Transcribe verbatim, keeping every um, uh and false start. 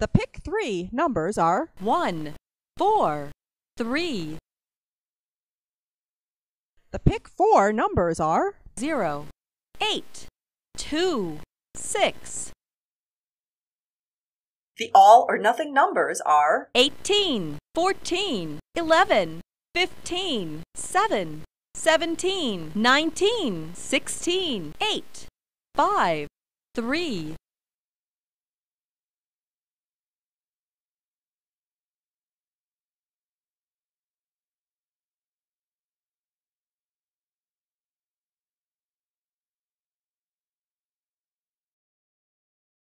The pick three numbers are one, four, three. The pick four numbers are zero, eight, two, six. The all or nothing numbers are eighteen, fourteen, eleven, fifteen, seven, seventeen, nineteen, sixteen, eight, five, three,